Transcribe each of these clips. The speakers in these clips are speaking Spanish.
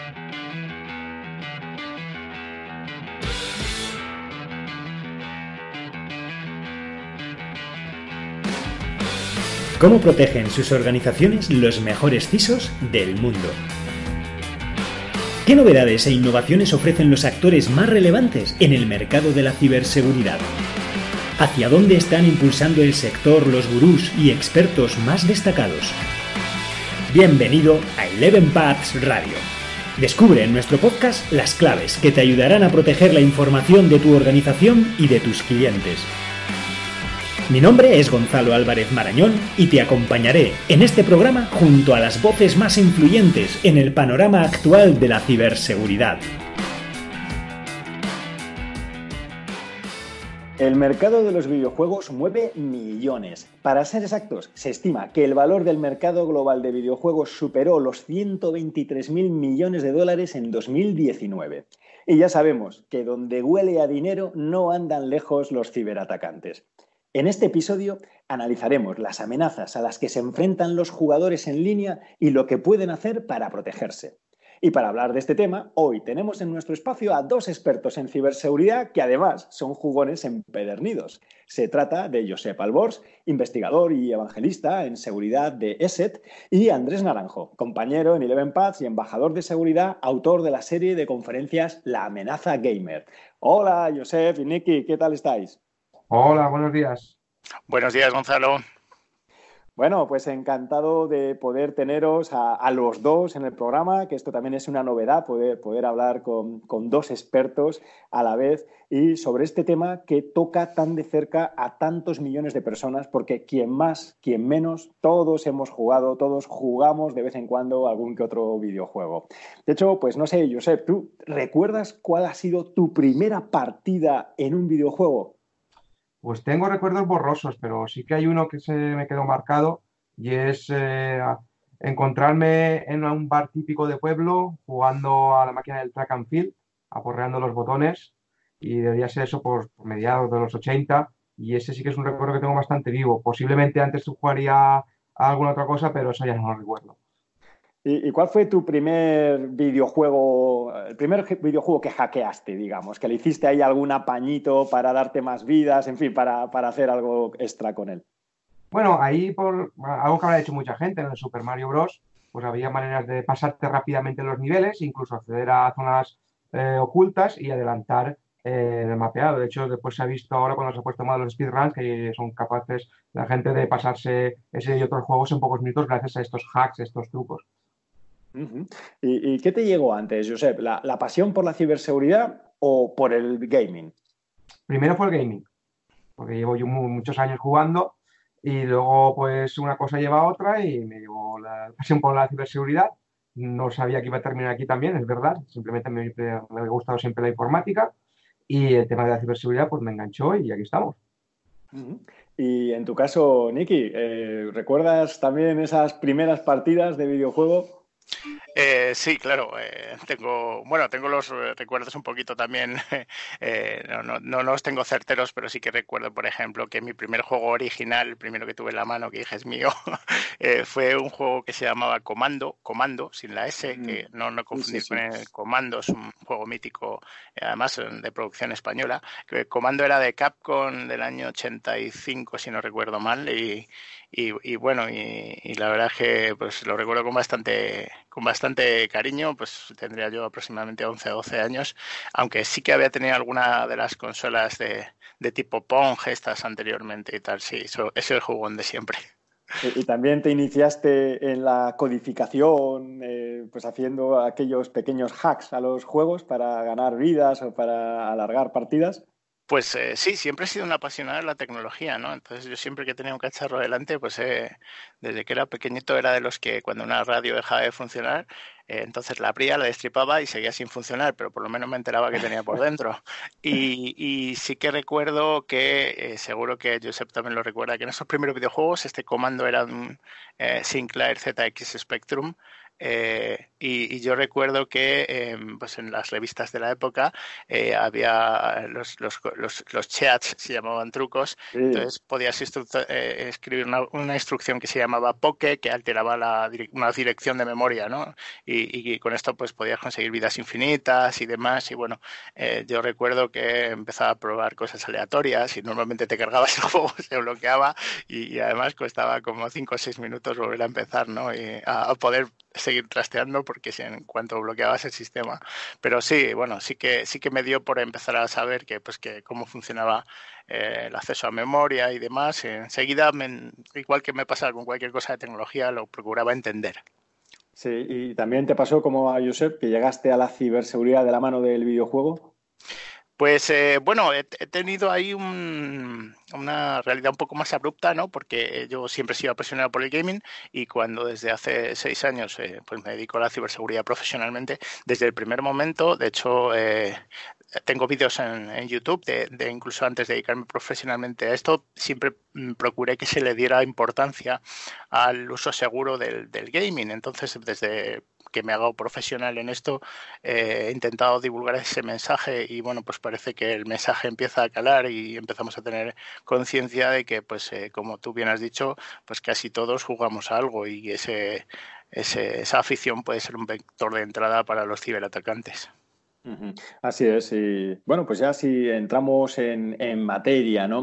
¿Cómo protegen sus organizaciones los mejores CISOs del mundo? ¿Qué novedades e innovaciones ofrecen los actores más relevantes en el mercado de la ciberseguridad? ¿Hacia dónde están impulsando el sector los gurús y expertos más destacados? Bienvenido a 11 Paths Radio. Descubre en nuestro podcast las claves que te ayudarán a proteger la información de tu organización y de tus clientes. Mi nombre es Gonzalo Álvarez Marañón y te acompañaré en este programa junto a las voces más influyentes en el panorama actual de la ciberseguridad. El mercado de los videojuegos mueve millones. Para ser exactos, se estima que el valor del mercado global de videojuegos superó los 123.000 millones de dólares en 2019. Y ya sabemos que donde huele a dinero no andan lejos los ciberatacantes. En este episodio analizaremos las amenazas a las que se enfrentan los jugadores en línea y lo que pueden hacer para protegerse. Y para hablar de este tema, hoy tenemos en nuestro espacio a dos expertos en ciberseguridad que además son jugones empedernidos. Se trata de Josep Albors, investigador y evangelista en seguridad de ESET, y Andrés Naranjo, compañero en 11 Paths y embajador de seguridad, autor de la serie de conferencias La Amenaza Gamer. Hola, Josep y Nicky, ¿qué tal estáis? Hola, buenos días. Buenos días, Gonzalo. Bueno, pues encantado de poder teneros a los dos en el programa, que esto también es una novedad, poder hablar con dos expertos a la vez y sobre este tema que toca tan de cerca a tantos millones de personas, porque quien más, quien menos, todos hemos jugado, todos jugamos de vez en cuando algún que otro videojuego. De hecho, pues no sé, Josep, ¿tú recuerdas cuál ha sido tu primera partida en un videojuego? Pues tengo recuerdos borrosos, pero sí que hay uno que se me quedó marcado y es encontrarme en un bar típico de pueblo jugando a la máquina del track and field, aporreando los botones y debía ser eso por mediados de los 80 y ese sí que es un recuerdo que tengo bastante vivo. Posiblemente antes jugaría a alguna otra cosa, pero eso ya no lo recuerdo. ¿Y cuál fue tu primer videojuego, el primer videojuego que hackeaste, digamos? Que le hiciste ahí algún apañito para darte más vidas, en fin, para hacer algo extra con él. Bueno, ahí por algo que habrá hecho mucha gente en el Super Mario Bros., pues había maneras de pasarte rápidamente los niveles, incluso acceder a zonas ocultas y adelantar el mapeado. De hecho, después se ha visto ahora cuando se ha puesto en moda los speedruns que son capaces la gente de pasarse ese y otros juegos en pocos minutos gracias a estos hacks, estos trucos. Uh-huh. ¿Y qué te llegó antes, Josep? ¿La pasión por la ciberseguridad o por el gaming? Primero fue el gaming, porque llevo yo muchos años jugando y luego pues una cosa lleva a otra y me llevó la pasión por la ciberseguridad. No sabía que iba a terminar aquí también, es verdad, simplemente me ha gustado siempre la informática y el tema de la ciberseguridad pues me enganchó y aquí estamos. Uh-huh. Y en tu caso, Nicky, ¿recuerdas también esas primeras partidas de videojuego? Sí, claro, tengo los recuerdos un poquito también, no los tengo certeros, pero sí que recuerdo, por ejemplo, que mi primer juego original, el primero que tuve en la mano, que dije es mío, fue un juego que se llamaba Comando, sin la S, que no confundir con el Comando, es un juego mítico, además de producción española, que Comando era de Capcom del año 85, si no recuerdo mal, y bueno, y la verdad es que pues lo recuerdo con bastante cariño, pues tendría yo aproximadamente 11 o 12 años, aunque sí que había tenido alguna de las consolas de tipo Pong estas anteriormente y tal, sí, eso es el jugón de siempre. Y también te iniciaste en la codificación, pues haciendo aquellos pequeños hacks a los juegos para ganar vidas o para alargar partidas. Pues sí, siempre he sido un apasionado de la tecnología, ¿no? Entonces yo siempre que tenía un cacharro delante, pues desde que era pequeñito era de los que cuando una radio dejaba de funcionar, entonces la abría, la destripaba y seguía sin funcionar, pero por lo menos me enteraba que tenía por dentro. Y sí que recuerdo que, seguro que Josep también lo recuerda, que en esos primeros videojuegos este comando era un Sinclair ZX Spectrum. Y yo recuerdo que pues en las revistas de la época había los chats, se llamaban trucos, Sí. entonces podías escribir una instrucción que se llamaba poke, que alteraba una dirección de memoria, ¿no? Y y con esto pues podías conseguir vidas infinitas y demás. Y bueno, yo recuerdo que empezaba a probar cosas aleatorias y normalmente te cargabas el juego, se bloqueaba y además costaba como 5 o 6 minutos volver a empezar, ¿no? Y a poder seguir trasteando porque en cuanto bloqueabas el sistema. Pero sí, bueno, sí que me dio por empezar a saber que cómo funcionaba el acceso a memoria y demás. Enseguida, igual que me pasaba con cualquier cosa de tecnología, lo procuraba entender. Sí, y también te pasó como a Josep, que llegaste a la ciberseguridad de la mano del videojuego. Pues bueno, he tenido ahí una realidad un poco más abrupta, ¿no? Porque yo siempre he sido apasionado por el gaming y cuando desde hace 6 años pues me dedico a la ciberseguridad profesionalmente, desde el primer momento, de hecho, tengo vídeos en YouTube de incluso antes de dedicarme profesionalmente a esto, siempre procuré que se le diera importancia al uso seguro del gaming. Entonces, desde que me hago profesional en esto, he intentado divulgar ese mensaje y bueno, pues parece que el mensaje empieza a calar y empezamos a tener conciencia de que, pues como tú bien has dicho, pues casi todos jugamos a algo y esa afición puede ser un vector de entrada para los ciberatacantes. Ujú. Así es, y bueno, pues ya si entramos en materia, ¿no?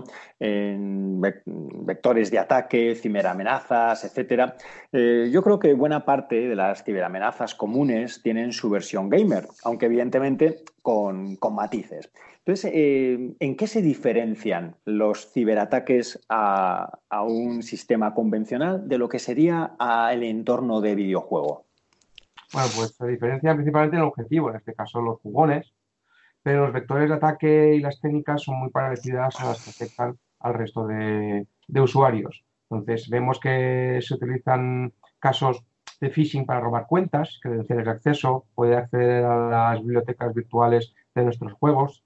En vectores de ataque, ciberamenazas, etcétera, yo creo que buena parte de las ciberamenazas comunes tienen su versión gamer, aunque evidentemente con matices. Entonces, ¿en qué se diferencian los ciberataques a un sistema convencional de lo que sería el entorno de videojuego? Bueno, pues se diferencia principalmente en el objetivo, en este caso los jugones, pero los vectores de ataque y las técnicas son muy parecidas a las que afectan al resto de usuarios. Entonces, vemos que se utilizan casos de phishing para robar cuentas, credenciales de acceso, poder acceder a las bibliotecas virtuales de nuestros juegos,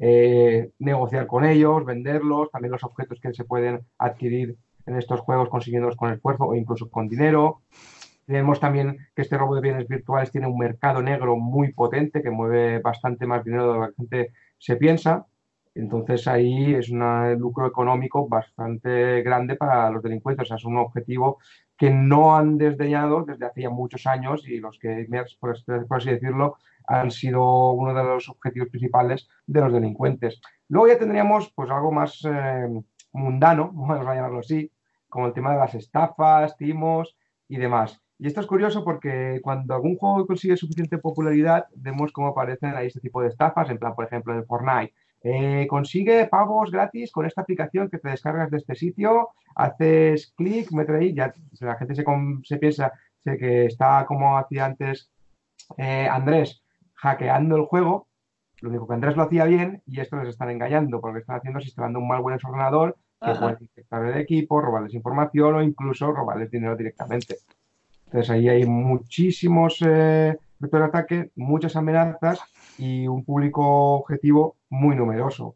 negociar con ellos, venderlos, también los objetos que se pueden adquirir en estos juegos consiguiéndolos con esfuerzo o incluso con dinero. Vemos también que este robo de bienes virtuales tiene un mercado negro muy potente que mueve bastante más dinero de lo que la gente se piensa. Entonces ahí es un lucro económico bastante grande para los delincuentes. O sea, es un objetivo que no han desdeñado desde hace ya muchos años y los gamers, por así decirlo, han sido uno de los objetivos principales de los delincuentes. Luego ya tendríamos pues algo más mundano, vamos a llamarlo así, como el tema de las estafas, timos y demás. Y esto es curioso porque cuando algún juego consigue suficiente popularidad, vemos cómo aparecen ahí este tipo de estafas, en plan, por ejemplo, en el Fortnite. Consigue pavos gratis con esta aplicación que te descargas de este sitio, haces clic, metes ahí, ya la gente se piensa que está como hacía antes Andrés, hackeando el juego. Lo único que Andrés lo hacía bien y esto les están engañando porque están haciendo es instalando un malware en su ordenador que puede Ajá. infectar el equipo, robarles información o incluso robarles dinero directamente. Entonces ahí hay muchísimos vectores de ataque, muchas amenazas y un público objetivo muy numeroso.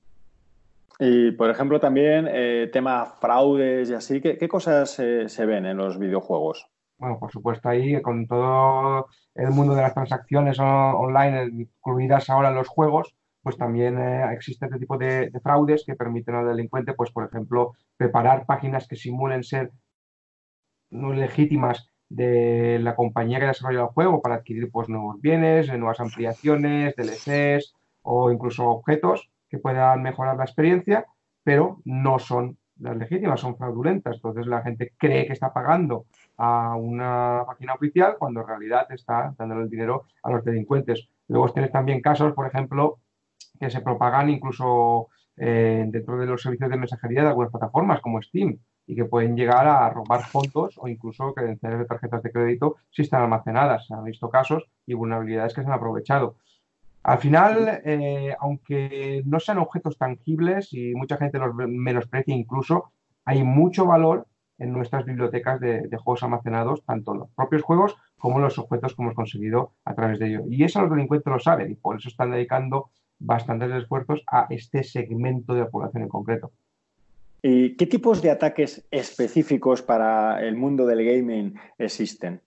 Y, por ejemplo, también tema fraudes y así, ¿qué cosas se ven en los videojuegos? Bueno, por supuesto ahí con todo el mundo de las transacciones online, incluidas ahora los juegos, pues también existe este tipo de fraudes que permiten al delincuente, pues por ejemplo, preparar páginas que simulen ser no legítimas de la compañía que desarrolla el juego para adquirir pues, nuevos bienes, nuevas ampliaciones, DLCs o incluso objetos que puedan mejorar la experiencia, pero no son las legítimas, son fraudulentas. Entonces la gente cree que está pagando a una página oficial cuando en realidad está dándole el dinero a los delincuentes. Luego tienes también casos, por ejemplo, que se propagan incluso dentro de los servicios de mensajería de algunas plataformas como Steam y que pueden llegar a robar fondos o incluso credenciales de tarjetas de crédito si están almacenadas. Se han visto casos y vulnerabilidades que se han aprovechado. Al final, aunque no sean objetos tangibles y mucha gente los menosprecia incluso, hay mucho valor en nuestras bibliotecas de juegos almacenados, tanto los propios juegos como los objetos que hemos conseguido a través de ellos. Y eso los delincuentes lo saben y por eso están dedicando bastantes esfuerzos a este segmento de la población en concreto. ¿Y qué tipos de ataques específicos para el mundo del gaming existen?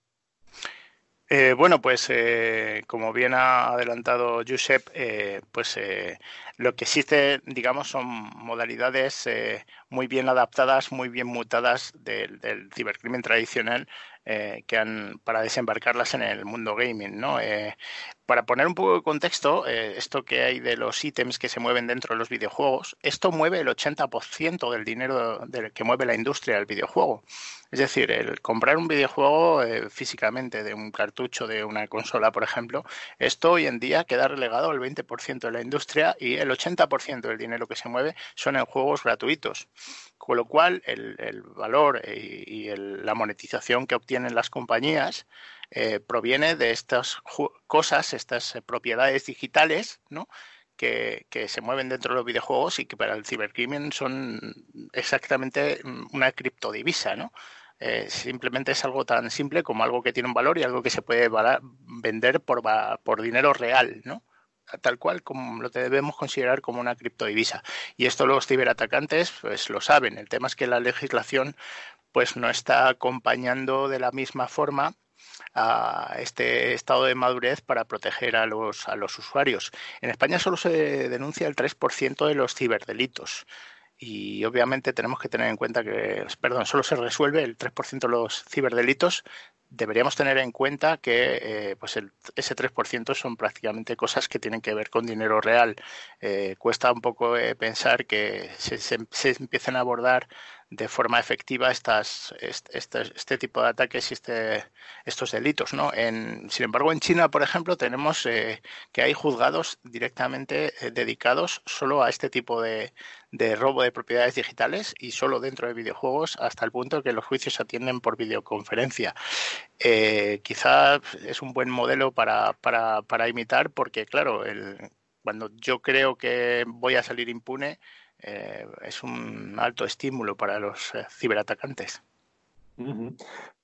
Bueno, pues como bien ha adelantado Josep, lo que existe, digamos, son modalidades muy bien adaptadas, muy bien mutadas del cibercrimen tradicional para desembarcarlas en el mundo gaming, ¿no? Para poner un poco de contexto, esto que hay de los ítems que se mueven dentro de los videojuegos, esto mueve el 80% del dinero que mueve la industria del videojuego. Es decir, el comprar un videojuego físicamente de un cartucho de una consola, por ejemplo, esto hoy en día queda relegado al 20% de la industria y el 80% del dinero que se mueve son en juegos gratuitos. Con lo cual, el valor la monetización que obtienen las compañías proviene de estas cosas, estas propiedades digitales, ¿no? Que se mueven dentro de los videojuegos y que para el cibercrimen son exactamente una criptodivisa, ¿no? Simplemente es algo tan simple como algo que tiene un valor y algo que se puede vender por dinero real, ¿no? Tal cual como lo debemos considerar como una criptodivisa. Y esto los ciberatacantes pues lo saben. El tema es que la legislación pues no está acompañando de la misma forma a este estado de madurez para proteger a los usuarios. En España solo se denuncia el 3% de los ciberdelitos. Y obviamente tenemos que tener en cuenta que, perdón, solo se resuelve el 3% de los ciberdelitos. Deberíamos tener en cuenta que pues ese 3% son prácticamente cosas que tienen que ver con dinero real. Cuesta un poco pensar que se empiecen a abordar de forma efectiva este tipo de ataques y estos delitos, ¿no? Sin embargo, en China, por ejemplo, tenemos que hay juzgados directamente dedicados solo a este tipo de robo de propiedades digitales y solo dentro de videojuegos, hasta el punto que los juicios se atienden por videoconferencia. Quizá es un buen modelo para imitar porque, claro, cuando yo creo que voy a salir impune, es un alto estímulo para los ciberatacantes. Uh-huh.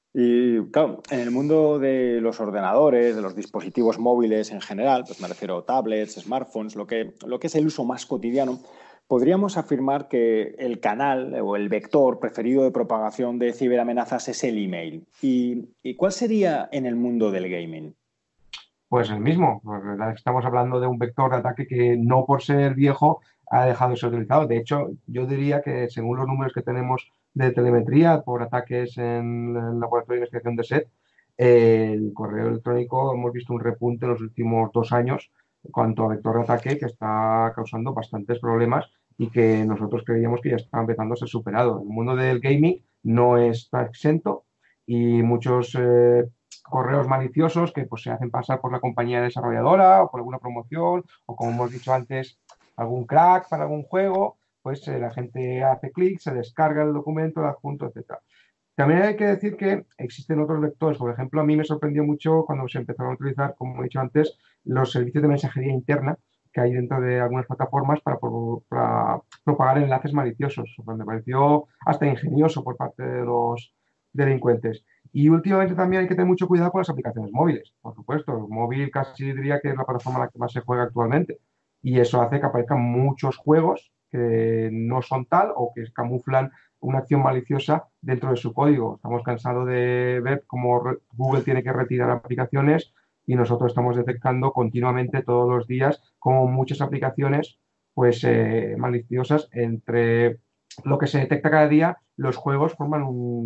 Y claro, en el mundo de los ordenadores, de los dispositivos móviles en general, pues me refiero a tablets, smartphones, lo que es el uso más cotidiano, podríamos afirmar que el canal o el vector preferido de propagación de ciberamenazas es el email. ¿Y cuál sería en el mundo del gaming? Pues el mismo. La verdad es que estamos hablando de un vector de ataque que no por ser viejo ha dejado de ser utilizado. De hecho, yo diría que según los números que tenemos de telemetría por ataques en el laboratorio de investigación de SET, el correo electrónico hemos visto un repunte en los últimos 2 años en cuanto a vector de ataque que está causando bastantes problemas y que nosotros creíamos que ya está empezando a ser superado. El mundo del gaming no está exento y muchos correos maliciosos que pues, se hacen pasar por la compañía desarrolladora o por alguna promoción o como hemos dicho antes, algún crack para algún juego, pues la gente hace clic, se descarga el documento, el adjunto, etcétera. También hay que decir que existen otros vectores. Por ejemplo, a mí me sorprendió mucho cuando se empezaron a utilizar, como he dicho antes, los servicios de mensajería interna que hay dentro de algunas plataformas para propagar enlaces maliciosos. Me pareció hasta ingenioso por parte de los delincuentes. Y últimamente también hay que tener mucho cuidado con las aplicaciones móviles. Por supuesto, el móvil casi diría que es la plataforma en la que más se juega actualmente. Y eso hace que aparezcan muchos juegos que no son tal o que camuflan una acción maliciosa dentro de su código. Estamos cansados de ver cómo Google tiene que retirar aplicaciones y nosotros estamos detectando continuamente todos los días como muchas aplicaciones pues maliciosas entre lo que se detecta cada día, los juegos forman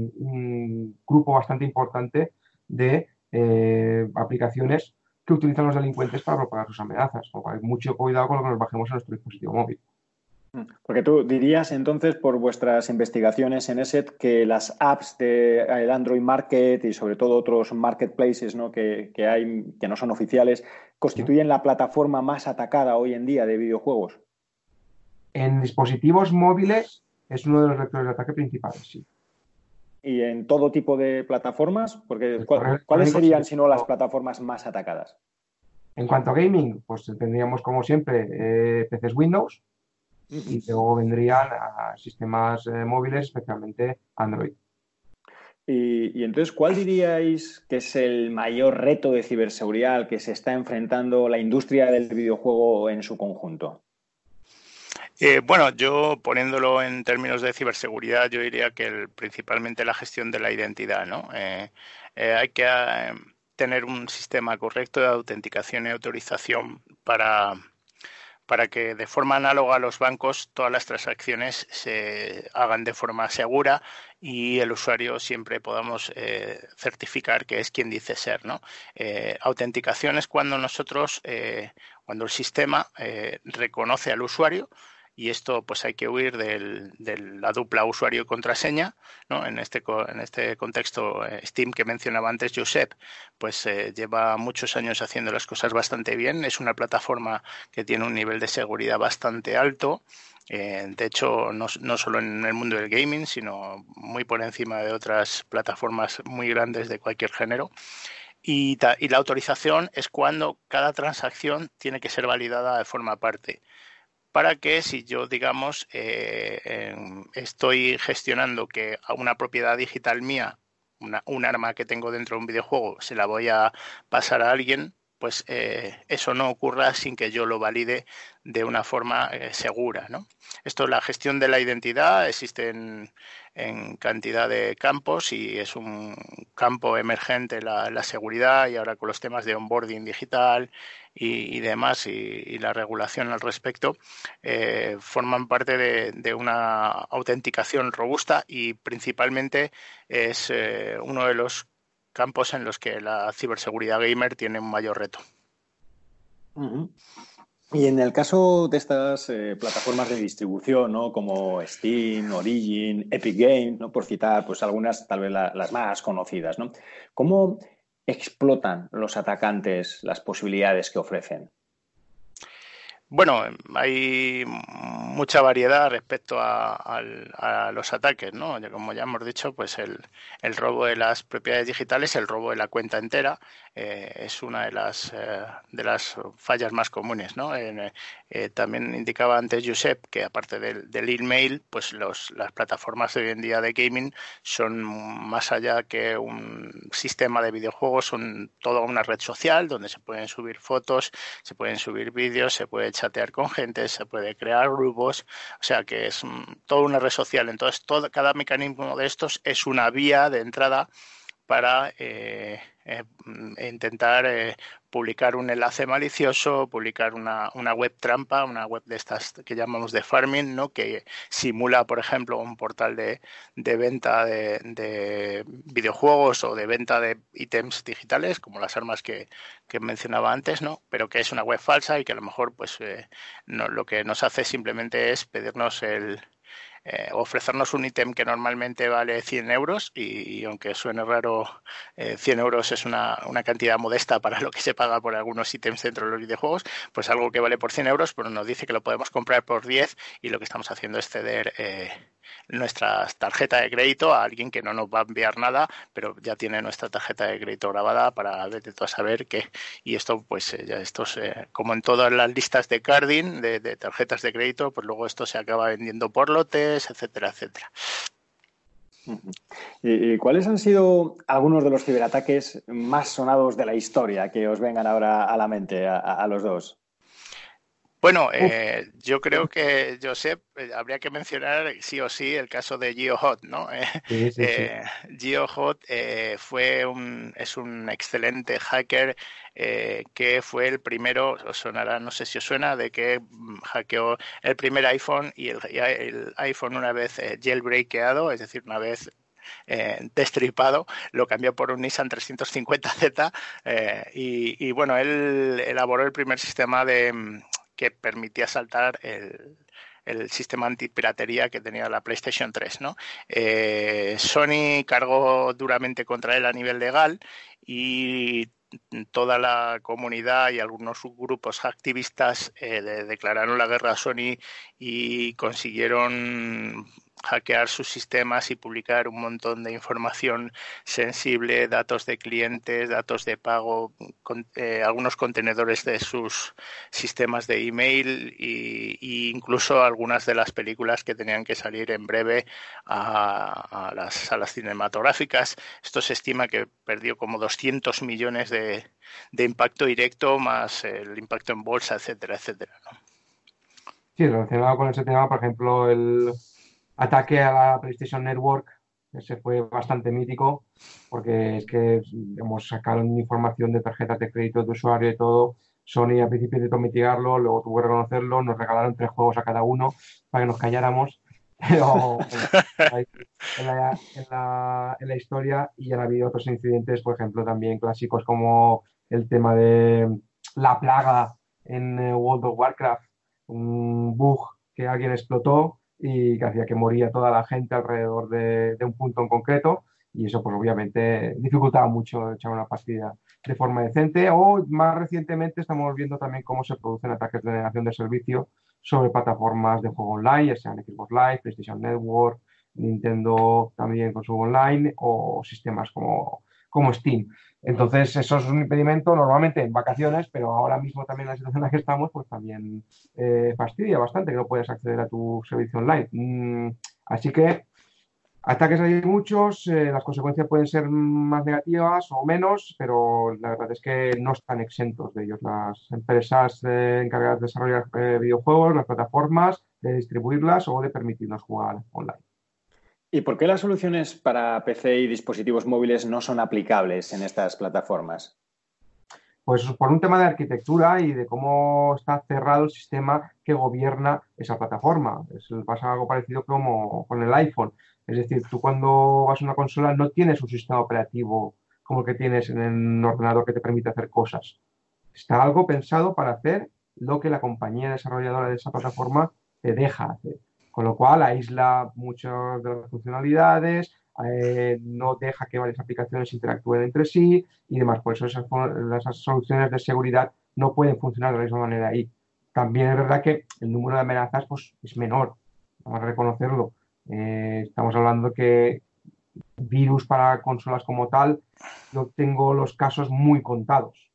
un grupo bastante importante de aplicaciones que utilizan los delincuentes para propagar sus amenazas. Hay mucho cuidado con lo que nos bajemos en nuestro dispositivo móvil. Porque tú dirías entonces, por vuestras investigaciones en ESET, que las apps del Android Market y sobre todo otros marketplaces, ¿no? que hay que no son oficiales, constituyen la plataforma más atacada hoy en día de videojuegos. En dispositivos móviles es uno de los vectores de ataque principales, sí. Y en todo tipo de plataformas, porque ¿cuáles Sí, serían, si no, las plataformas más atacadas? En cuanto a gaming, pues tendríamos como siempre PCs Windows y luego vendrían a sistemas móviles, especialmente Android. Y entonces, ¿cuál diríais que es el mayor reto de ciberseguridad al que se está enfrentando la industria del videojuego en su conjunto? Bueno, yo poniéndolo en términos de ciberseguridad, yo diría que principalmente la gestión de la identidad, ¿no? Hay que tener un sistema correcto de autenticación y autorización para que de forma análoga a los bancos todas las transacciones se hagan de forma segura y el usuario siempre podamos certificar que es quien dice ser, ¿no? Autenticación es cuando cuando el sistema reconoce al usuario, y esto pues hay que huir de la dupla usuario y contraseña, ¿no? En este contexto, Steam, que mencionaba antes Josep, pues lleva muchos años haciendo las cosas bastante bien. Es una plataforma que tiene un nivel de seguridad bastante alto. De hecho, no solo en el mundo del gaming, sino muy por encima de otras plataformas muy grandes de cualquier género. Y la autorización es cuando cada transacción tiene que ser validada de forma aparte, para que si yo, digamos, estoy gestionando que a una propiedad digital mía, un arma que tengo dentro de un videojuego, se la voy a pasar a alguien, pues eso no ocurra sin que yo lo valide de una forma segura, ¿no? Esto, la gestión de la identidad, existe en cantidad de campos y es un campo emergente la seguridad, y ahora con los temas de onboarding digital y demás, y la regulación al respecto, forman parte de una autenticación robusta, y principalmente es uno de los campos en los que la ciberseguridad gamer tiene un mayor reto. Uh-huh. Y en el caso de estas plataformas de distribución, ¿no? Como Steam, Origin, Epic Games, ¿no? Por citar pues algunas, tal vez las más conocidas, ¿no? ¿Cómo explotan los atacantes las posibilidades que ofrecen? Bueno, hay mucha variedad respecto a los ataques, ¿no? Como ya hemos dicho, pues el robo de las propiedades digitales, el robo de la cuenta entera, es una de las fallas más comunes, ¿no? También indicaba antes Josep que aparte del email, pues las plataformas de hoy en día de gaming son más allá que un sistema de videojuegos, son toda una red social donde se pueden subir fotos, se pueden subir vídeos, se puede chatear con gente, se puede crear grupos, o sea que es toda una red social. Entonces, cada mecanismo de estos es una vía de entrada para intentar publicar un enlace malicioso, publicar una web trampa, una web de estas que llamamos de farming, ¿no? Que simula, por ejemplo, un portal de venta de videojuegos o de venta de ítems digitales, como las armas que mencionaba antes, ¿no? Pero que es una web falsa y que a lo mejor pues lo que nos hace simplemente es pedirnos ofrecernos un ítem que normalmente vale 100 euros, y aunque suene raro, 100 euros es una cantidad modesta para lo que se paga por algunos ítems dentro de los videojuegos, pues algo que vale por 100 euros, pero nos dice que lo podemos comprar por 10, y lo que estamos haciendo es ceder nuestra tarjeta de crédito a alguien que no nos va a enviar nada, pero ya tiene nuestra tarjeta de crédito grabada para de todo saber que, y esto pues ya estos como en todas las listas de carding de tarjetas de crédito, pues luego esto se acaba vendiendo por lotes, etcétera, etcétera. ¿Y cuáles han sido algunos de los ciberataques más sonados de la historia que os vengan ahora a la mente a los dos? Bueno, yo creo que, Josep, habría que mencionar sí o sí el caso de GeoHot, ¿no? Sí, sí, sí. GeoHot es un excelente hacker que fue el primero, os sonará, no sé si os suena, de que hackeó el primer iPhone, y el iPhone, una vez jailbreakeado, es decir, una vez destripado, lo cambió por un Nissan 350Z, y bueno, él elaboró el primer sistema que permitía saltar el sistema antipiratería que tenía la PlayStation 3, ¿no? Sony cargó duramente contra él a nivel legal, y toda la comunidad y algunos grupos activistas declararon la guerra a Sony y consiguieron hackear sus sistemas y publicar un montón de información sensible, datos de clientes, datos de pago, algunos contenedores de sus sistemas de email, y incluso algunas de las películas que tenían que salir en breve a las salas cinematográficas. Esto se estima que perdió como 200 millones de impacto directo, más el impacto en bolsa, etcétera, etcétera, ¿no? Sí, relacionado con ese tema, por ejemplo, el ataque a la PlayStation Network, ese fue bastante mítico, porque es que digamos, sacaron información de tarjetas de crédito de usuario y todo, Sony al principio intentó mitigarlo, luego tuvo que reconocerlo, nos regalaron 3 juegos a cada uno para que nos calláramos, pero bueno, ahí en la historia y han habido otros incidentes, por ejemplo, también clásicos como el tema de la plaga en World of Warcraft, un bug que alguien explotó y que hacía que moría toda la gente alrededor de un punto en concreto y eso pues obviamente dificultaba mucho echar una partida de forma decente o más recientemente estamos viendo también cómo se producen ataques de negación de servicio sobre plataformas de juego online, ya sean Xbox Live, PlayStation Network, Nintendo también con su online o sistemas como Steam. Entonces, eso es un impedimento normalmente en vacaciones, pero ahora mismo también en la situación en la que estamos, pues también fastidia bastante que no puedas acceder a tu servicio online. Así que ataques hay muchos, las consecuencias pueden ser más negativas o menos, pero la verdad es que no están exentos de ellos. Las empresas encargadas de desarrollar videojuegos, las plataformas, de distribuirlas o de permitirnos jugar online. ¿Y por qué las soluciones para PC y dispositivos móviles no son aplicables en estas plataformas? Pues por un tema de arquitectura y de cómo está cerrado el sistema que gobierna esa plataforma. Pasa algo parecido como con el iPhone. Es decir, tú cuando vas a una consola no tienes un sistema operativo como el que tienes en un ordenador que te permite hacer cosas. Está algo pensado para hacer lo que la compañía desarrolladora de esa plataforma te deja hacer. Con lo cual aísla muchas de las funcionalidades, no deja que varias aplicaciones interactúen entre sí y demás. Por eso esas soluciones de seguridad no pueden funcionar de la misma manera ahí. También es verdad que el número de amenazas pues, es menor, vamos a reconocerlo. Estamos hablando que virus para consolas como tal, yo tengo los casos muy contados.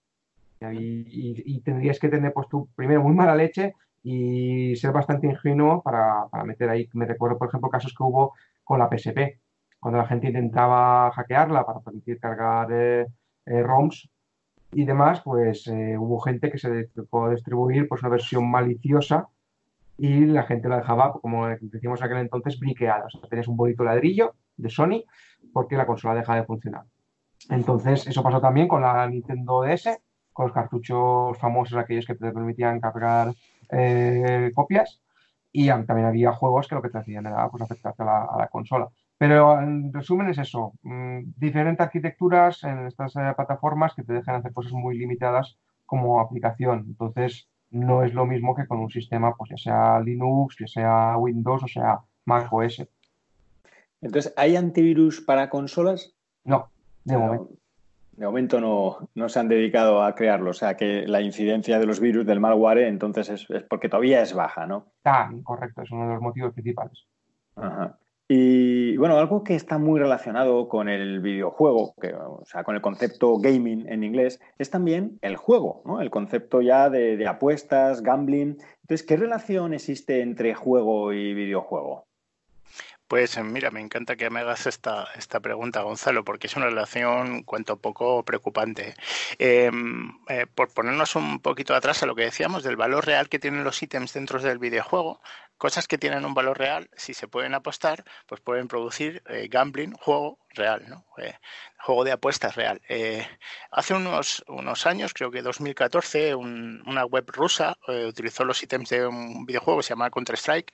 Y tendrías que tener, pues tú, primero, muy mala leche y ser bastante ingenuo para meter ahí. Me recuerdo, por ejemplo, casos que hubo con la PSP, cuando la gente intentaba hackearla para permitir cargar ROMs y demás, pues hubo gente que se dedicó a distribuir pues, una versión maliciosa y la gente la dejaba, como decíamos en aquel entonces, briqueada. O sea, tenías un bonito ladrillo de Sony porque la consola deja de funcionar. Entonces, eso pasó también con la Nintendo DS, con los cartuchos famosos, aquellos que te permitían cargar copias. Y también había juegos que lo que te hacían era pues, afectarte a la consola. Pero en resumen es eso, diferentes arquitecturas en estas plataformas que te dejan hacer cosas muy limitadas como aplicación. Entonces, no es lo mismo que con un sistema, pues ya sea Linux, ya sea Windows o sea Mac OS. Entonces, ¿hay antivirus para consolas? No, de momento. No, de momento no se han dedicado a crearlo. O sea, que la incidencia de los virus, del malware, entonces es porque todavía es baja, ¿no? Correcto, es uno de los motivos principales. Ajá. Y bueno, algo que está muy relacionado con el videojuego, o sea, con el concepto gaming en inglés, es también el juego, ¿no? El concepto ya de apuestas, gambling. Entonces, ¿qué relación existe entre juego y videojuego? Pues mira, me encanta que me hagas esta pregunta, Gonzalo, porque es una relación cuanto poco preocupante. Por ponernos un poquito atrás a lo que decíamos del valor real que tienen los ítems dentro del videojuego, cosas que tienen un valor real, si se pueden apostar, pues pueden producir gambling, juego real, ¿no? Juego de apuestas real. Hace unos años, creo que 2014, una web rusa utilizó los ítems de un videojuego que se llama Counter-Strike,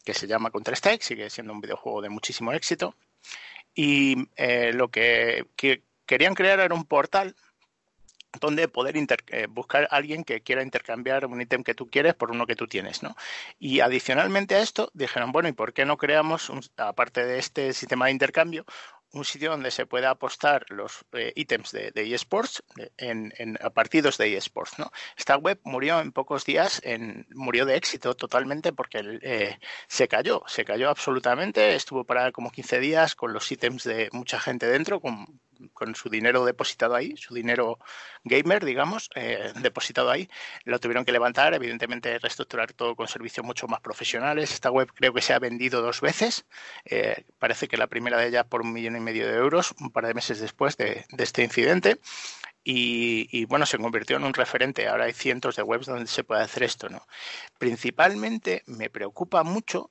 sigue siendo un videojuego de muchísimo éxito, y lo que querían crear era un portal donde poder buscar a alguien que quiera intercambiar un ítem que tú quieres por uno que tú tienes, ¿no? Y adicionalmente a esto dijeron, bueno, ¿y por qué no creamos, aparte de este sistema de intercambio, un sitio donde se pueda apostar los ítems de eSports a partidos de eSports, ¿no? Esta web murió en pocos días, murió de éxito totalmente porque se cayó absolutamente, estuvo parada como 15 días con los ítems de mucha gente dentro, con su dinero depositado ahí, su dinero gamer, digamos, depositado ahí. Lo tuvieron que levantar, evidentemente reestructurar todo con servicios mucho más profesionales. Esta web creo que se ha vendido 2 veces. Parece que la primera de ellas por 1,5 millones de euros, un par de meses después de este incidente. Y bueno, se convirtió en un referente. Ahora hay cientos de webs donde se puede hacer esto, ¿no? Principalmente me preocupa mucho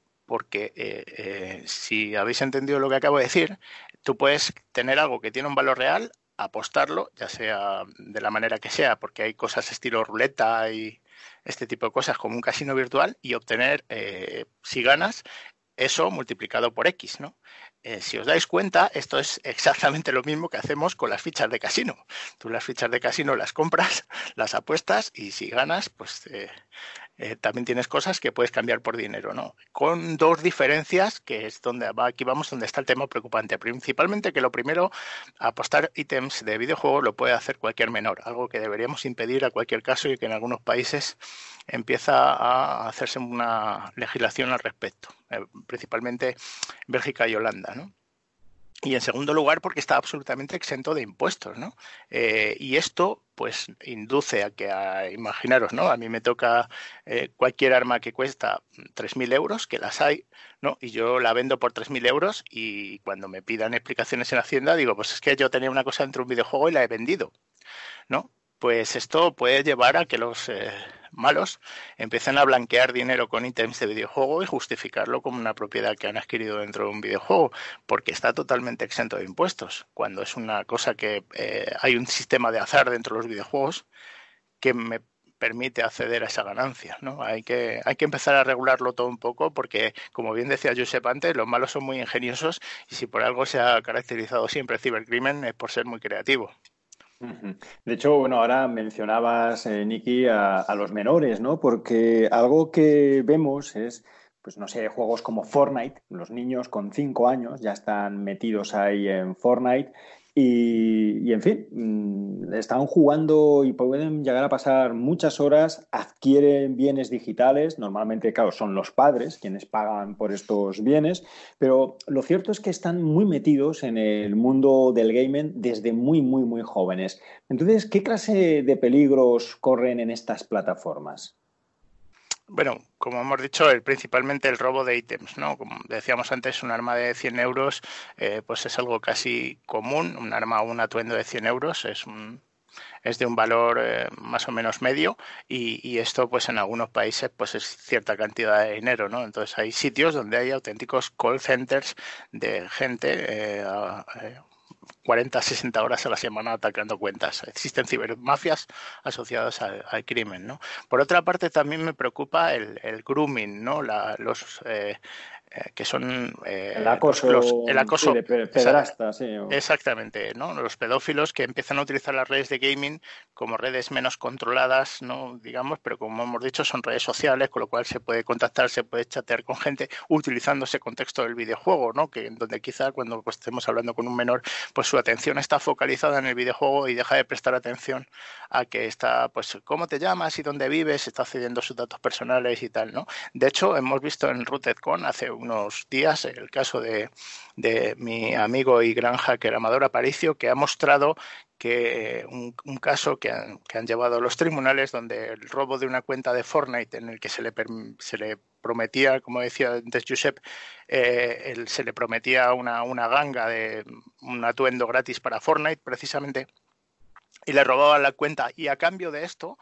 porque si habéis entendido lo que acabo de decir, tú puedes tener algo que tiene un valor real apostarlo, ya sea de la manera que sea, porque hay cosas estilo ruleta y este tipo de cosas como un casino virtual, y obtener, si ganas, eso multiplicado por X, ¿no? Si os dais cuenta, esto es exactamente lo mismo que hacemos con las fichas de casino. Tú las fichas de casino las compras, las apuestas y si ganas, pues también tienes cosas que puedes cambiar por dinero, ¿no? Con dos diferencias, que es donde aquí vamos, donde está el tema preocupante. Principalmente que lo primero, apostar ítems de videojuegos lo puede hacer cualquier menor, algo que deberíamos impedir a cualquier caso y que en algunos países empieza a hacerse una legislación al respecto, principalmente Bélgica y Holanda, ¿no? Y en segundo lugar, porque está absolutamente exento de impuestos, ¿no? Y esto, pues, induce a que, imaginaros, ¿no? A mí me toca cualquier arma que cuesta 3.000 euros, que las hay, ¿no? Y yo la vendo por 3.000 euros y cuando me pidan explicaciones en Hacienda, digo, pues es que yo tenía una cosa dentro de un videojuego y la he vendido, ¿no? Pues esto puede llevar a que los malos empiecen a blanquear dinero con ítems de videojuego y justificarlo como una propiedad que han adquirido dentro de un videojuego, porque está totalmente exento de impuestos, cuando es una cosa que hay un sistema de azar dentro de los videojuegos que me permite acceder a esa ganancia, ¿no? Hay que empezar a regularlo todo un poco porque, como bien decía Josep antes, los malos son muy ingeniosos y si por algo se ha caracterizado siempre el cibercrimen es por ser muy creativo. De hecho, bueno, ahora mencionabas, Nicky, a los menores, ¿no? Porque algo que vemos es, pues no sé, juegos como Fortnite. Los niños con 5 años ya están metidos ahí en Fortnite en fin, están jugando y pueden llegar a pasar muchas horas, adquieren bienes digitales. Normalmente, claro, son los padres quienes pagan por estos bienes, pero lo cierto es que están muy metidos en el mundo del gaming desde muy, muy, muy jóvenes. Entonces, ¿qué clase de peligros corren en estas plataformas? Bueno, como hemos dicho, principalmente el robo de ítems, ¿no? Como decíamos antes, un arma de 100 euros pues es algo casi común. Un arma o un atuendo de 100 euros es de un valor más o menos medio y esto pues en algunos países pues es cierta cantidad de dinero, ¿no? Entonces hay sitios donde hay auténticos call centers de gente 40, 60 horas a la semana atacando cuentas. Existen cibermafias asociadas al crimen, ¿no? Por otra parte, también me preocupa el grooming, ¿no? Los que son El acoso, el sí, acoso. de pederasta, sí. Exactamente, ¿no? Los pedófilos que empiezan a utilizar las redes de gaming como redes menos controladas, ¿no? Digamos, pero como hemos dicho, son redes sociales, con lo cual se puede contactar, se puede chatear con gente utilizando ese contexto del videojuego, ¿no? Que donde quizá cuando pues, estemos hablando con un menor, pues su atención está focalizada en el videojuego y deja de prestar atención a que está, pues, cómo te llamas y dónde vives, está cediendo sus datos personales y tal, ¿no? De hecho, hemos visto en RootedCon hace unos días el caso de mi amigo y gran hacker Amador Aparicio, que ha mostrado que un caso que han llevado a los tribunales donde el robo de una cuenta de Fortnite en el que se le prometía, como decía antes Josep, se le prometía una ganga de un atuendo gratis para Fortnite precisamente y le robaban la cuenta y a cambio de esto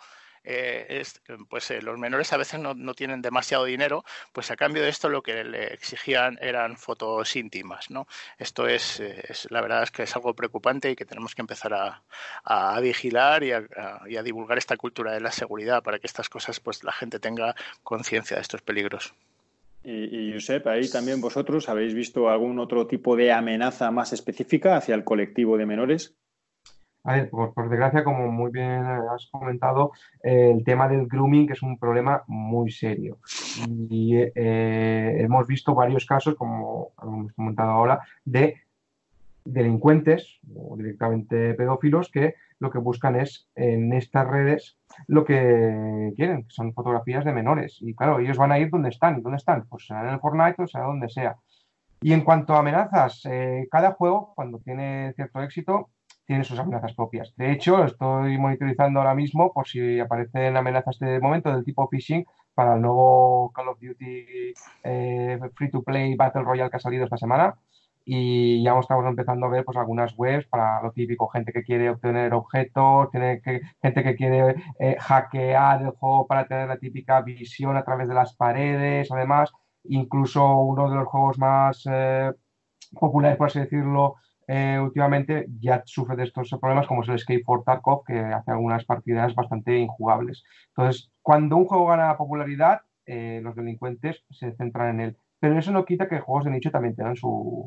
los menores a veces no tienen demasiado dinero, pues a cambio de esto lo que le exigían eran fotos íntimas, ¿no? Esto la verdad es que es algo preocupante y que tenemos que empezar a vigilar y a divulgar esta cultura de la seguridad para que estas cosas pues la gente tenga conciencia de estos peligros. Y Josep, ahí también vosotros habéis visto algún otro tipo de amenaza más específica hacia el colectivo de menores. A ver, por desgracia, como muy bien has comentado, el tema del grooming que es un problema muy serio. Y hemos visto varios casos, como hemos comentado ahora, de delincuentes o directamente pedófilos que lo que buscan es en estas redes lo que quieren, que son fotografías de menores. Y claro, ellos van a ir donde están. ¿Y dónde están? Pues será en el Fortnite o será donde sea. Y en cuanto a amenazas, cada juego, cuando tiene cierto éxito, tiene sus amenazas propias. De hecho, estoy monitorizando ahora mismo por si aparecen amenazas de momento del tipo phishing para el nuevo Call of Duty Free to Play Battle Royale que ha salido esta semana. Y ya estamos empezando a ver pues, algunas webs para lo típico, gente que quiere obtener objetos, gente que quiere hackear el juego para tener la típica visión a través de las paredes, además incluso uno de los juegos más populares, por así decirlo, últimamente ya sufre de estos problemas, como es el Escape for Tarkov, que hace algunas partidas bastante injugables. Entonces, cuando un juego gana popularidad, los delincuentes se centran en él. Pero eso no quita que juegos de nicho también tengan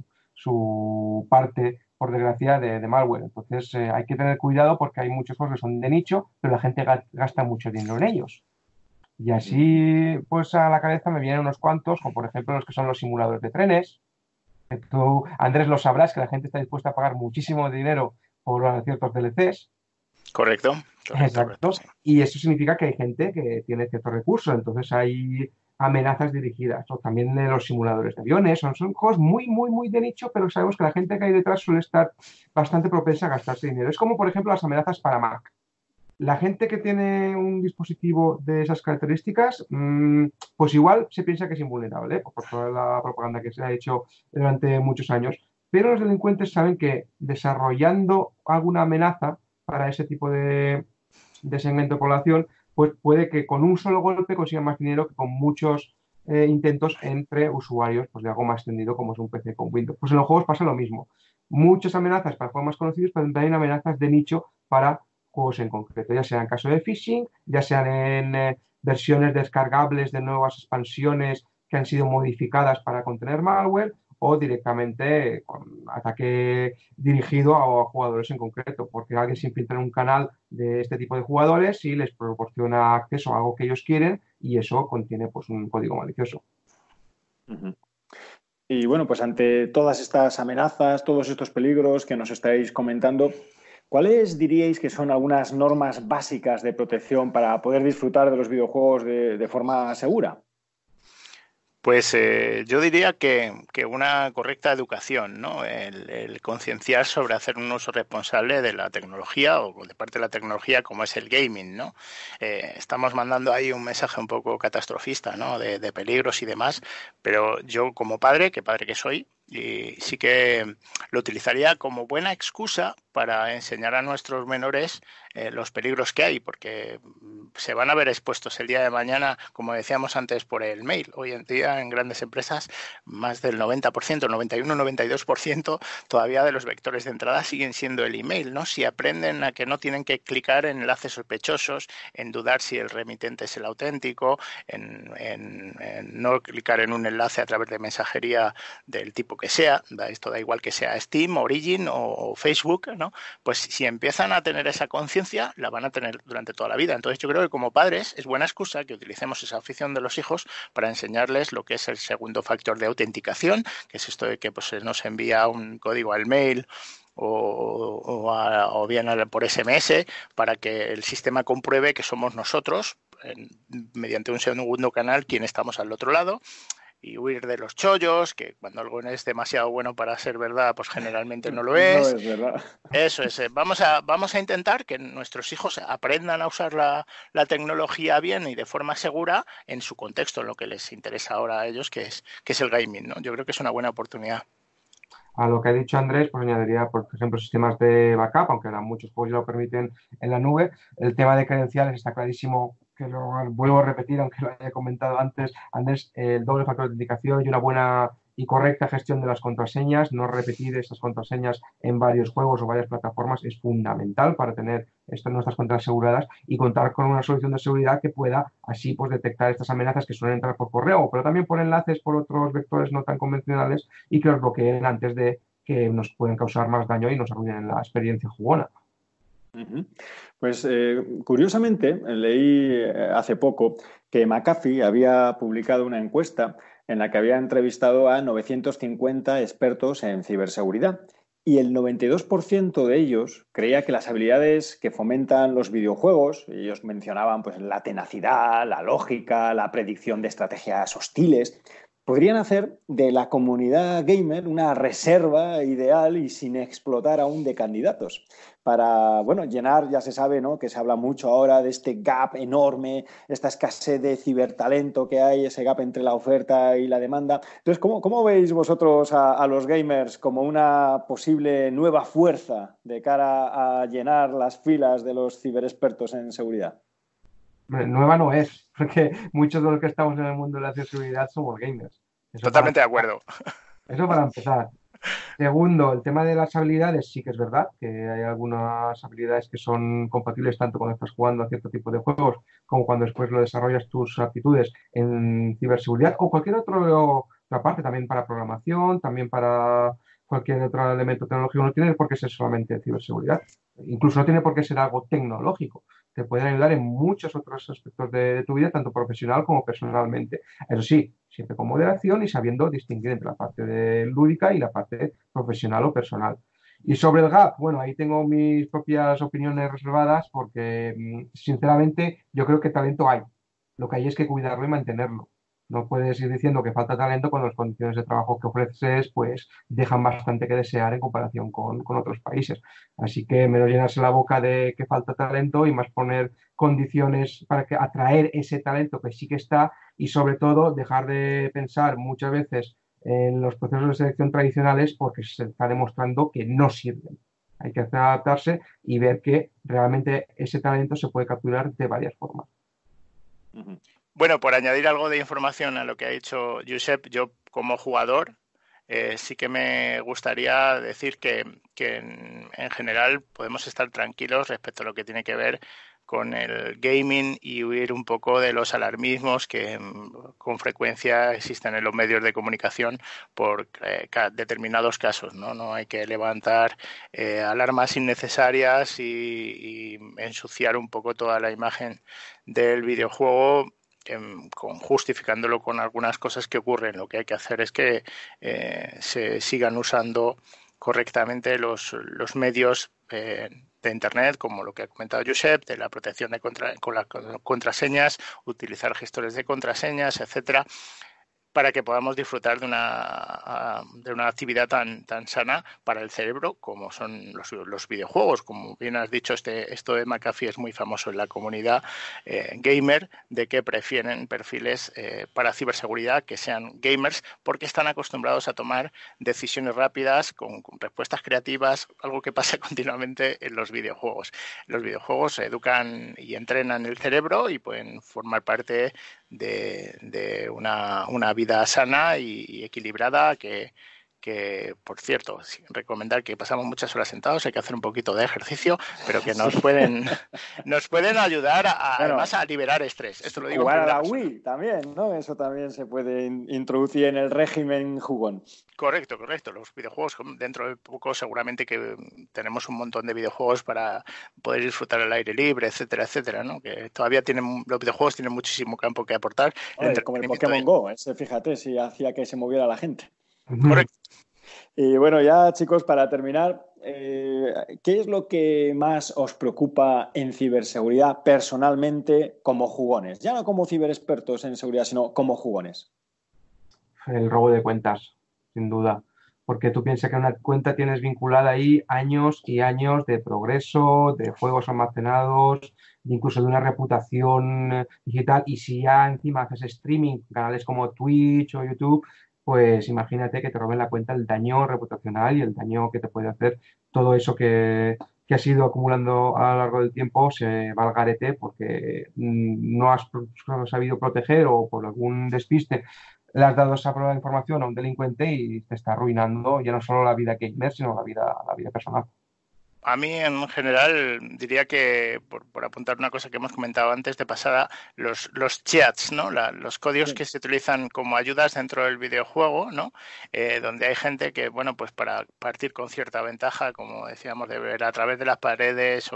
su parte, por desgracia, de malware. Entonces, hay que tener cuidado porque hay muchos juegos que son de nicho, pero la gente gasta mucho dinero en ellos. Y así, pues a la cabeza me vienen unos cuantos, como por ejemplo los que son los simuladores de trenes. Que tú, Andrés, lo sabrás, que la gente está dispuesta a pagar muchísimo dinero por ciertos DLCs. Correcto, correcto, Exacto. sí. Y eso significa que hay gente que tiene ciertos recursos. Entonces hay amenazas dirigidas. O también de los simuladores de aviones. Son juegos muy, muy, muy de nicho, pero sabemos que la gente que hay detrás suele estar bastante propensa a gastarse dinero. Es como, por ejemplo, las amenazas para Mac. La gente que tiene un dispositivo de esas características, pues igual se piensa que es invulnerable, por toda la propaganda que se ha hecho durante muchos años. Pero los delincuentes saben que desarrollando alguna amenaza para ese tipo de segmento de población, pues puede que con un solo golpe consigan más dinero que con muchos intentos entre usuarios pues de algo más extendido como es un PC con Windows. Pues en los juegos pasa lo mismo. Muchas amenazas para juegos más conocidos, pero también amenazas de nicho para juegos en concreto, ya sea en caso de phishing, ya sean en versiones descargables de nuevas expansiones que han sido modificadas para contener malware o directamente con ataque dirigido a jugadores en concreto, porque alguien se infiltra en un canal de este tipo de jugadores y les proporciona acceso a algo que ellos quieren y eso contiene pues un código malicioso. Ujú. Y bueno, pues ante todas estas amenazas, todos estos peligros que nos estáis comentando, ¿cuáles diríais que son algunas normas básicas de protección para poder disfrutar de los videojuegos de forma segura? Pues yo diría que una correcta educación, ¿no? El concienciar sobre hacer un uso responsable de la tecnología o de parte de la tecnología como es el gaming, ¿no? Estamos mandando ahí un mensaje un poco catastrofista, ¿no? De peligros y demás, pero yo como padre, que padre que soy, y sí que lo utilizaría como buena excusa para enseñar a nuestros menores los peligros que hay, porque se van a ver expuestos el día de mañana, como decíamos antes, por el mail. Hoy en día en grandes empresas más del 90%, 91, 92% todavía de los vectores de entrada siguen siendo el email, ¿no? Si aprenden a que no tienen que clicar en enlaces sospechosos, en dudar si el remitente es el auténtico, en no clicar en un enlace a través de mensajería del tipo que sea, esto da igual que sea Steam, Origin o Facebook, ¿no? Pues si empiezan a tener esa conciencia, la van a tener durante toda la vida. Entonces yo creo que como padres es buena excusa que utilicemos esa afición de los hijos para enseñarles lo que es el segundo factor de autenticación, que es esto de que pues, nos envía un código al mail o bien por SMS para que el sistema compruebe que somos nosotros mediante un segundo canal quien estamos al otro lado. Y huir de los chollos, que cuando algo es demasiado bueno para ser verdad, pues generalmente no lo No es. es verdad. Eso es. Vamos a intentar que nuestros hijos aprendan a usar la tecnología bien y de forma segura en su contexto, en lo que les interesa ahora a ellos, que es el gaming, ¿no? Yo creo que es una buena oportunidad. A lo que ha dicho Andrés, pues añadiría, por ejemplo, sistemas de backup, aunque ahora muchos juegos ya lo permiten en la nube. El tema de credenciales está clarísimo, que lo vuelvo a repetir, aunque lo haya comentado antes, Andrés, el doble factor de autenticación y una buena y correcta gestión de las contraseñas, no repetir esas contraseñas en varios juegos o varias plataformas es fundamental para tener nuestras cuentas aseguradas y contar con una solución de seguridad que pueda así pues detectar estas amenazas que suelen entrar por correo, pero también por enlaces, por otros vectores no tan convencionales y que los bloqueen antes de que nos pueden causar más daño y nos arruinen la experiencia jugona. Ujú. Pues curiosamente leí hace poco que McAfee había publicado una encuesta en la que había entrevistado a 950 expertos en ciberseguridad y el 92% de ellos creía que las habilidades que fomentan los videojuegos, ellos mencionaban pues, la tenacidad, la lógica, la predicción de estrategias hostiles, podrían hacer de la comunidad gamer una reserva ideal y sin explotar aún de candidatos para, bueno, llenar, ya se sabe, ¿no? Que se habla mucho ahora de este gap enorme, esta escasez de cibertalento que hay, ese gap entre la oferta y la demanda. Entonces, ¿cómo veis vosotros a los gamers como una posible nueva fuerza de cara a llenar las filas de los ciberexpertos en seguridad? Nueva no es, porque muchos de los que estamos en el mundo de la ciberseguridad somos gamers. Eso para, Totalmente de acuerdo. eso para empezar. Segundo, el tema de las habilidades, sí que es verdad que hay algunas habilidades que son compatibles tanto cuando estás jugando a cierto tipo de juegos como cuando después lo desarrollas tus aptitudes en ciberseguridad o cualquier otra parte, también para programación, también para cualquier otro elemento tecnológico. No tiene por qué ser solamente ciberseguridad, incluso no tiene por qué ser algo tecnológico. Te pueden ayudar en muchos otros aspectos de tu vida, tanto profesional como personalmente. Eso sí, siempre con moderación y sabiendo distinguir entre la parte lúdica y la parte profesional o personal. Y sobre el gap, bueno, ahí tengo mis propias opiniones reservadas porque, sinceramente, yo creo que talento hay. Lo que hay es que cuidarlo y mantenerlo. No puedes ir diciendo que falta talento cuando las condiciones de trabajo que ofreces pues dejan bastante que desear en comparación con otros países. Así que menos llenarse la boca de que falta talento y más poner condiciones para que atraer ese talento que sí que está y sobre todo dejar de pensar muchas veces en los procesos de selección tradicionales porque se está demostrando que no sirven. Hay que adaptarse y ver que realmente ese talento se puede capturar de varias formas. Ujú. Bueno, por añadir algo de información a lo que ha dicho Josep, yo como jugador sí que me gustaría decir que en general podemos estar tranquilos respecto a lo que tiene que ver con el gaming y huir un poco de los alarmismos que con frecuencia existen en los medios de comunicación por determinados casos, ¿no? No hay que levantar alarmas innecesarias y ensuciar un poco toda la imagen del videojuego justificándolo con algunas cosas que ocurren. Lo que hay que hacer es que se sigan usando correctamente los medios de Internet, como lo que ha comentado Josep, de la protección con las contraseñas, utilizar gestores de contraseñas, etcétera, para que podamos disfrutar de una actividad tan sana para el cerebro como son los videojuegos. Como bien has dicho, esto de McAfee es muy famoso en la comunidad gamer, de que prefieren perfiles para ciberseguridad que sean gamers porque están acostumbrados a tomar decisiones rápidas con respuestas creativas, algo que pasa continuamente en los videojuegos. Los videojuegos educan y entrenan el cerebro y pueden formar parte de una vida sana y equilibrada que, por cierto, recomendar que pasamos muchas horas sentados, hay que hacer un poquito de ejercicio, pero que Sí. nos pueden ayudar además Bueno, a liberar estrés. Esto lo digo en jugar a primera la persona. Wii también, ¿no? Eso también se puede introducir en el régimen jugón. Correcto, correcto. Los videojuegos, dentro de poco seguramente que tenemos un montón de videojuegos para poder disfrutar al aire libre, etcétera, etcétera, ¿no? Que todavía los videojuegos tienen muchísimo campo que aportar. El Oye, como el entretenimiento. Pokémon Go, ese, fíjate, si hacía que se moviera la gente. Correcto. Y bueno, ya chicos, para terminar, ¿qué es lo que más os preocupa en ciberseguridad personalmente como jugones? Ya no como ciberexpertos en seguridad, sino como jugones. El robo de cuentas, sin duda. Porque tú piensas que una cuenta tienes vinculada ahí años y años de progreso, de juegos almacenados, incluso de una reputación digital. Y si ya encima haces streaming, canales como Twitch o YouTube, pues imagínate que te roben la cuenta, el daño reputacional y el daño que te puede hacer todo eso que has ido acumulando a lo largo del tiempo se va al garete porque no has sabido proteger o por algún despiste le has dado esa prueba de información a un delincuente y te está arruinando ya no solo la vida gamer, sino la vida personal. A mí, en general, diría que, por apuntar una cosa que hemos comentado antes de pasada, los chats, ¿no? Los códigos Sí. que se utilizan como ayudas dentro del videojuego, ¿no? Donde hay gente que, bueno, pues para partir con cierta ventaja, como decíamos, de ver a través de las paredes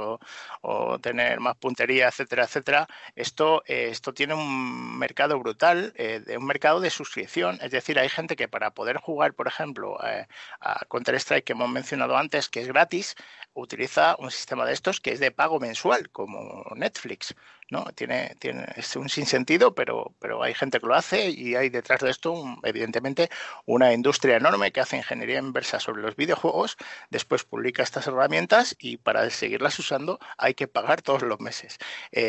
o tener más puntería, etcétera, etcétera, esto tiene un mercado brutal, un mercado de suscripción. Es decir, hay gente que para poder jugar, por ejemplo, a Counter-Strike que hemos mencionado antes, que es gratis, utiliza un sistema de estos que es de pago mensual, como Netflix, ¿no? Es un sinsentido, pero hay gente que lo hace y hay detrás de esto, evidentemente, una industria enorme que hace ingeniería inversa sobre los videojuegos, después publica estas herramientas y para seguirlas usando hay que pagar todos los meses.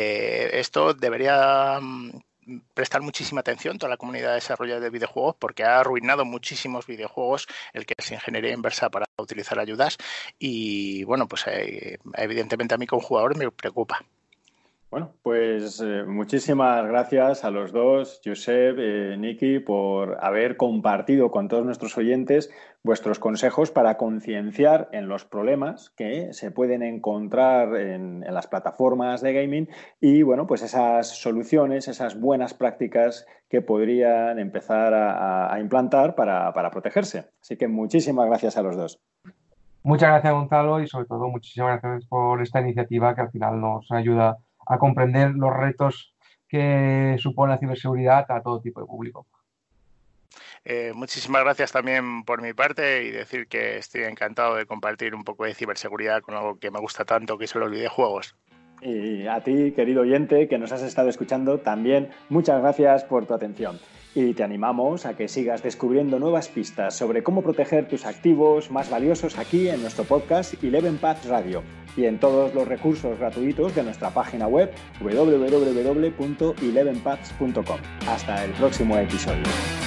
Esto debería prestar muchísima atención toda la comunidad de desarrollo de videojuegos porque ha arruinado muchísimos videojuegos el que es ingeniería inversa para utilizar ayudas y bueno, pues evidentemente a mí como jugador me preocupa. Bueno, pues muchísimas gracias a los dos, Josep, Niki, por haber compartido con todos nuestros oyentes vuestros consejos para concienciar en los problemas que se pueden encontrar en las plataformas de gaming y, bueno, pues esas soluciones, esas buenas prácticas que podrían empezar a implantar para protegerse. Así que muchísimas gracias a los dos. Muchas gracias, Gonzalo, y sobre todo muchísimas gracias por esta iniciativa que al final nos ayuda a comprender los retos que supone la ciberseguridad a todo tipo de público. Muchísimas gracias también por mi parte y decir que estoy encantado de compartir un poco de ciberseguridad con algo que me gusta tanto, que son los videojuegos. Y a ti, querido oyente, que nos has estado escuchando, también muchas gracias por tu atención. Y te animamos a que sigas descubriendo nuevas pistas sobre cómo proteger tus activos más valiosos aquí en nuestro podcast 11 Paths Radio y en todos los recursos gratuitos de nuestra página web www.11paths.com. Hasta el próximo episodio.